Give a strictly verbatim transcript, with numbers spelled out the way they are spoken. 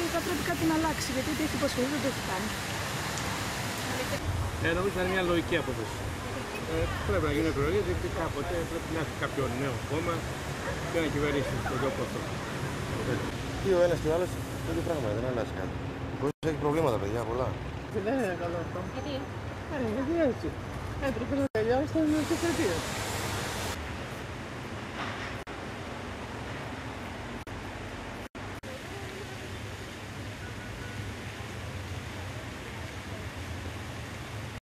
Θα πρέπει κάτι να αλλάξει, γιατί ό,τι έχει υποσχεθεί δεν το έχει κάνει. Ε, νομίζω είναι μια λογική απόφαση. Ε, πρέπει να γίνουν εκλογές, γιατί κάποτε πρέπει να έχει κάποιο νέο κόμμα και να κυβερνήσει τον τόπο αυτό. Και ο ένας και ο άλλος το ίδιο πράγμα, δεν αλλάζει κάτι. Ο κόσμος έχει προβλήματα, παιδιά, πολλά. Δεν είναι καλό αυτό. Γιατί? Ε, γιατί έτσι. Έπρεπε να τελειώσει την εξαιτία.